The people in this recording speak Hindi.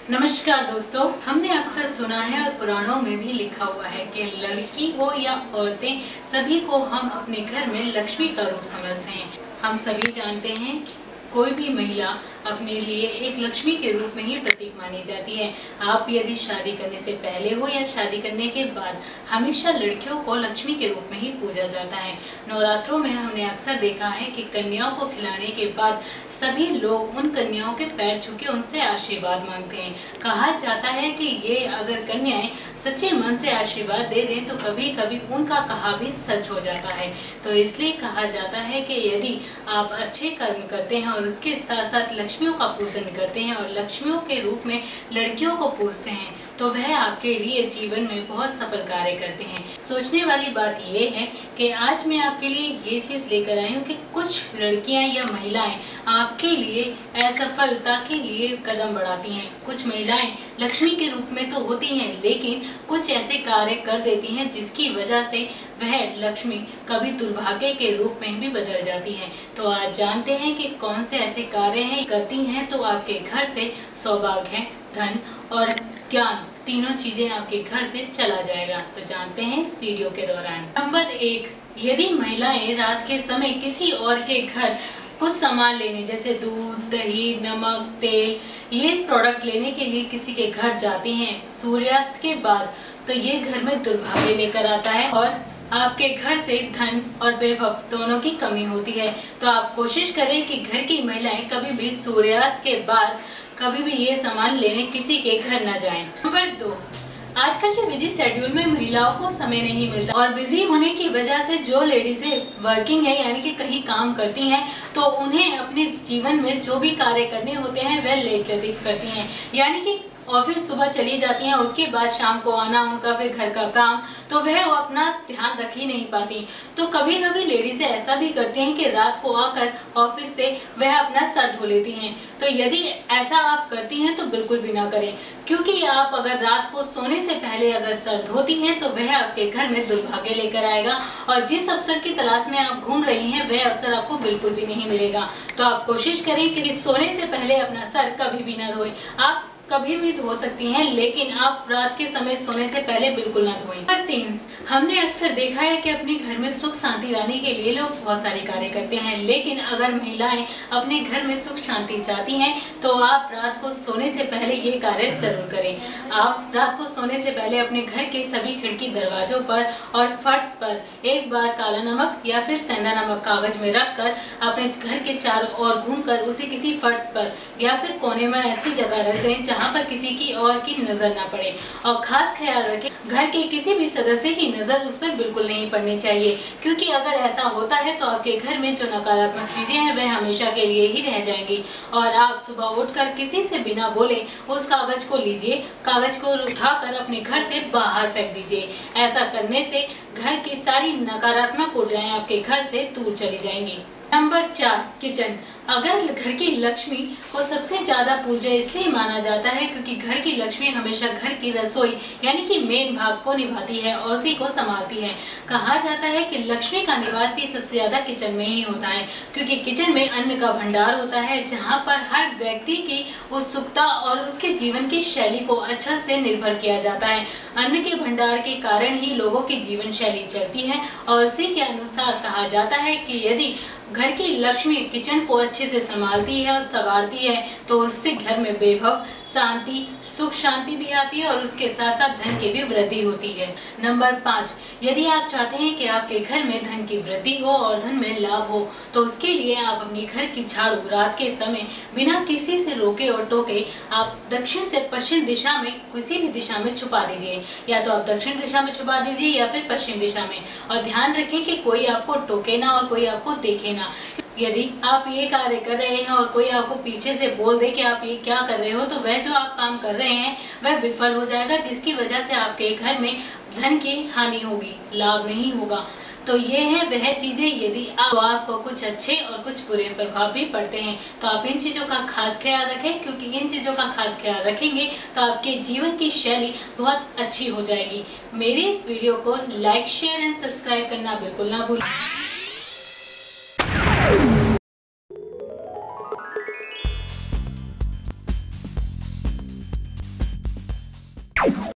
नमस्कार दोस्तों, हमने अक्सर सुना है और पुराणों में भी लिखा हुआ है कि लड़की हो या औरतें सभी को हम अपने घर में लक्ष्मी का रूप समझते हैं। हम सभी जानते हैं कोई भी महिला अपने लिए एक लक्ष्मी के रूप में ही प्रतीक मानी जाती है। आप यदि शादी करने से पहले हो या शादी करने के बाद, हमेशा लड़कियों को लक्ष्मी के रूप में ही पूजा जाता है। नवरात्रों में हमने अक्सर देखा है कि कन्याओं को खिलाने के बाद सभी लोग उन कन्याओं के पैर छू के उनसे आशीर्वाद मांगते हैं। कहा जाता है कि ये अगर कन्याएं सच्चे मन से आशीर्वाद दे दें तो कभी कभी उनका कहा भी सच हो जाता है। तो इसलिए कहा जाता है कि यदि आप अच्छे कर्म करते हैं और उसके साथ साथ लक्ष्मियों का पूजन करते हैं और लक्ष्मियों के रूप में लड़कियों को पूजते हैं तो वह आपके लिए जीवन में बहुत सफल कार्य करते हैं। सोचने वाली बात यह है कि आज मैं आपके लिए ये चीज़ लेकर आई हूँ कि कुछ लड़कियाँ या महिलाएं आपके लिए असफलता के लिए कदम बढ़ाती हैं। कुछ महिलाएं लक्ष्मी के रूप में तो होती हैं लेकिन कुछ ऐसे कार्य कर देती हैं जिसकी वजह से वह लक्ष्मी कभी दुर्भाग्य के रूप में भी बदल जाती है। तो आज जानते हैं कि कौन से ऐसे कार्य हैं करती हैं तो आपके घर से सौभाग्य, धन और ज्ञान तीनों चीजें आपके घर से चला जाएगा। तो जानते हैं इस वीडियो के दौरान। नंबर 1, यदि महिलाएं रात के समय किसी और के घर कुछ सामान लेने जैसे दूध, दही, नमक, तेल, ये प्रोडक्ट लेने के लिए किसी के घर जाती हैं सूर्यास्त के बाद, तो ये घर में दुर्भाग्य लेकर आता है और आपके घर से धन और वैभव दोनों की कमी होती है। तो आप कोशिश करें कि घर की महिलाएं कभी भी सूर्यास्त के बाद कभी भी ये सामान लेने किसी के घर न जाएं। नंबर 2, आजकल के बिजी शेड्यूल में महिलाओं को समय नहीं मिलता और बिजी होने की वजह से जो लेडीजें वर्किंग है यानी कि कहीं काम करती हैं तो उन्हें अपने जीवन में जो भी कार्य करने होते हैं वह लेट लतीफ करती हैं। यानी कि ऑफिस सुबह चली जाती हैं, उसके बाद शाम को आना उनका, फिर घर का काम, तो वह अपना ध्यान रख ही नहीं पाती। तो कभी कभी लेडीज़ ऐसा भी करती हैं कि रात को आकर ऑफिस से वह अपना सर धो लेती हैं। तो यदि ऐसा आप करती हैं तो बिल्कुल भी ना करें, क्योंकि आप अगर रात को सोने से पहले अगर सर धोती हैं तो वह आपके घर में दुर्भाग्य लेकर आएगा और जिस अवसर की तलाश में आप घूम रही हैं वह अवसर आपको बिल्कुल भी नहीं मिलेगा। तो आप कोशिश करें कि सोने से पहले अपना सर कभी भी ना धोएं। आप कभी भी धो सकती हैं लेकिन आप रात के समय सोने से पहले बिल्कुल ना धोएं। नंबर 3, हमने अक्सर देखा है कि अपने घर में सुख शांति लाने के लिए लोग बहुत सारे कार्य करते हैं, लेकिन अगर महिलाएं अपने घर में सुख शांति चाहती हैं तो आप रात को सोने से पहले ये कार्य जरूर करें। आप रात को सोने से पहले अपने घर के सभी खिड़की दरवाजों पर और फर्श पर एक बार काला नमक या फिर सेंधा नमक कागज में रखकर अपने घर के चारों ओर घूमकर उसे किसी फर्श पर या फिर कोने में ऐसी जगह रख दें जहाँ पर किसी की और की नजर ना पड़े। और खास ख्याल रखें घर के किसी भी सदस्य की नजर उस पर बिल्कुल नहीं पड़नी चाहिए, क्योंकि अगर ऐसा होता है तो आपके घर में जो नकारात्मक चीजें हैं वह हमेशा के लिए ही रह जाएंगी। और आप सुबह उठकर किसी से बिना बोले उस कागज को लीजिए, कागज को उठाकर अपने घर से बाहर फेंक दीजिए। ऐसा करने से घर की सारी नकारात्मक ऊर्जाएं आपके घर से दूर चली जाएंगी। Number 4, kitchen. अगर घर की लक्ष्मी को सबसे ज़्यादा पूज्य इसलिए माना जाता है क्योंकि घर की लक्ष्मी हमेशा घर की रसोई यानी कि मेन भाग को निभाती है और उसी को संभालती है। कहा जाता है कि लक्ष्मी का निवास भी सबसे ज़्यादा किचन में ही होता है, क्योंकि किचन में अन्न का भंडार होता है जहाँ पर हर व्यक्ति की उत्सुकता और उसके जीवन की शैली को अच्छा से निर्भर किया जाता है। अन्न के भंडार के कारण ही लोगों की जीवन शैली चलती है और उसी के अनुसार कहा जाता है कि यदि घर की लक्ष्मी किचन को अच्छे से संभालती है और संवारती है तो उससे घर में वैभव, शांति, सुख शांति भी आती है और उसके साथ साथ धन की भी वृद्धि होती है। नंबर 5, यदि आप चाहते हैं कि आपके घर में धन की वृद्धि हो और धन में लाभ हो तो उसके लिए आप अपने घर की झाड़ू रात के समय बिना किसी से रोके और टोके आप दक्षिण से पश्चिम दिशा में किसी भी दिशा में छुपा दीजिए। या तो आप दक्षिण दिशा में छुपा दीजिए या फिर पश्चिम दिशा में, और ध्यान रखें कि कोई आपको टोके ना और कोई आपको देखे ना। यदि आप ये कार्य कर रहे हैं और कोई आपको पीछे से बोल दे कि आप ये क्या कर रहे हो तो वह जो आप काम कर रहे हैं वह विफल हो जाएगा, जिसकी वजह से आपके घर में धन की हानि होगी, लाभ नहीं होगा। तो ये है वह चीज़ें, यदि आपको कुछ अच्छे और कुछ बुरे प्रभाव भी पड़ते हैं तो आप इन चीज़ों का खास ख्याल रखें, क्योंकि इन चीज़ों का खास ख्याल रखेंगे तो आपके जीवन की शैली बहुत अच्छी हो जाएगी। मेरे इस वीडियो को लाइक, शेयर एंड सब्सक्राइब करना बिल्कुल ना भूलें।